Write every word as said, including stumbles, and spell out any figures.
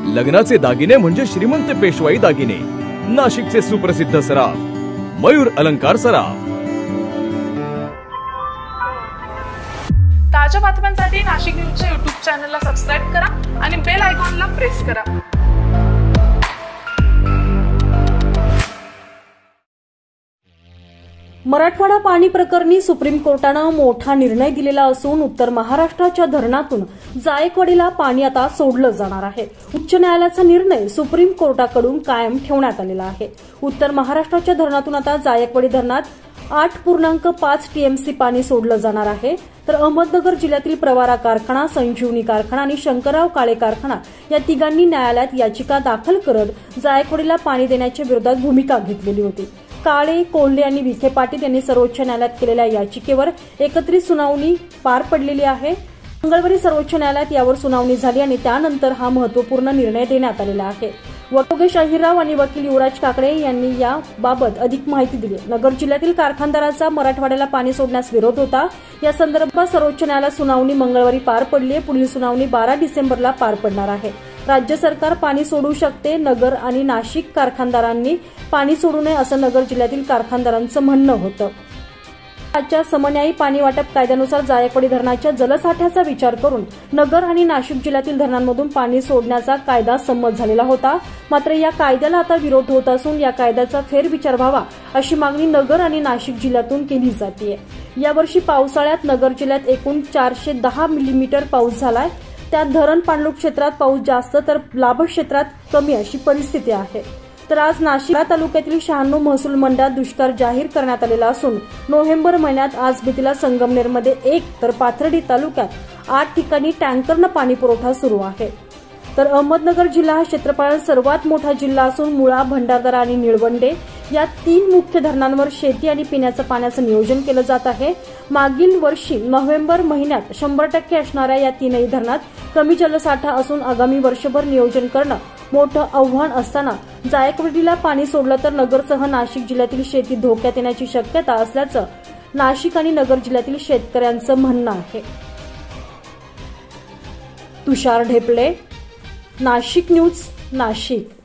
लग्नाचे दागिने म्हणजे श्रीमंत पेशवाई दागिने, नाशिकचे सुप्रसिद्ध सराफ मयूर अलंकार सराफ। ताज्या बातम्यांसाठी नाशिक न्यूजच्या यूट्यूब चॅनलला सबस्क्राइब करा आणि बेल आयकॉनला प्रेस करा। मराठवाडा पाणी प्रकरणी सुप्रीम कोर्टानं मोठा निर्णय दिलेला असून उत्तर महाराष्ट्राच्या धरणातून जायकवाडीला पाणी आता सोडलं जाणार आहे। उच्च न्यायालयाचा निर्णय सुप्रीम कोर्टाकडून कायम ठेवण्यात आलेला आहे। उत्तर महाराष्ट्राच्या धरणातून आता जायकवाडी धरणात आठ पूर्णांक पाच टीएमसी पाणी सोडलं जाणार आहे। तर अहमदनगर जिल्ह्यातील प्रवारा कारखाना, संजीवनी कारखाना आणि शंकरराव काळे कारखाना या तिघांनी न्यायालयात याचिका दाखल करत जायकवाडीला पाणी देण्याच्या विरोधात भूमिका घेतलेली होती। काळे, कोल्हे आणि विखे पाटील यांनी सर्वोच्च न्यायालयात केलेल्या याचिकेवर एकत्रित सुनावणी पार पडलेली आहे। मंगळवारी सर्वोच्च न्यायालयात यावर सुनावणी झाली आणि त्यानंतर हा महत्त्वपूर्ण निर्णय देण्यात आलेला आहे। वकील शाहीरराव आणि वकील युवराज काकडे यांनी याबाबत अधिक माहिती दिली। नगर जिल्ह्यातील कारखानदाराचा मराठवाड्याला पाणी सोडण्यास विरोध होता। या संदर्भात सर्वोच्च न्यायालयात सुनावणी मंगळवारी पार पडली आहे। पुढील सुनावणी बारा डिसेंबरला पार पडणार आहे। राज्य सरकार पाणी सोडू शकते, नगर आणि नाशिक कारखानदारांनी पाणी सोडू नये असं नगर जिल्ह्यातील कारखानदारांचं म्हणणं होतं। आजच्या समन्यायी पाणी वाटप कायद्यानुसार जायकवाडी धरणाच्या जलसाठ्याचा विचार करून नगर आणि नाशिक जिल्ह्यातील धरणांमधून पाणी सोडण्याचा कायदा संमत झालेला होता। मात्र या कायद्याला आता विरोध होत असून या कायद्याचा फेरविचार व्हावा अशी मागणी नगर आणि नाशिक जिल्ह्यातून केली जाते। यावर्षी पावसाळ्यात नगर जिल्ह्यात एकूण चारशे दहा मिलीमीटर पाऊस झालाय। त्यात धरण पाणलोट क्षेत्रात पाऊस जास्त तर लाभ क्षेत्रात कमी अशी परिस्थिती आहे। तर आज नाशिक तालुक्यातील शहाण्णव महसूल मंडळात दुष्काळ जाहीर करण्यात आलेला असून नोव्हेंबर महिन्यात आज भीतीला संगमनेरमध्ये एक तर पाथर्डी तालुक्यात आठ ठिकाणी टँकरनं पाणी पुरवठा सुरू आहे। तर अहमदनगर जिल्हा हा क्षेत्रफळात सर्वात मोठा जिल्हा असून मुळा, भंडारदरा आणि निळवंडे या तीन मुख्य धरणांवर शेती आणि पिण्याचं पाण्याचं नियोजन केलं जात आहे। मागील वर्षी नोव्हेंबर महिन्यात शंभर टक्के असणाऱ्या या तीनही धरणात कमी जलसाठा असून आगामी वर्षभर नियोजन करणं मोठं आव्हान असताना जायकवाडीला पाणी सोडलं तर नगरसह नाशिक जिल्ह्यातील शेती धोक्यात येण्याची शक्यता असल्याचं नाशिक आणि नगर जिल्ह्यातील शेतकऱ्यांचं म्हणणं आहे। तुषार ढेपले, नाशिक न्यूज, नाशिक।